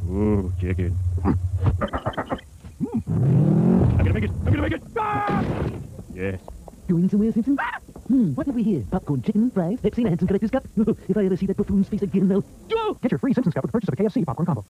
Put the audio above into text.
Ooh, chicken. I'm gonna make it! I'm gonna make it! Ah! Yes. Going somewhere, Simpsons? What have we here? Popcorn, chicken, fries, Pepsi, and some collector's cup? If I ever see that buffoon's face again, I'll... Get your free Simpsons cup with the purchase of a KFC popcorn combo.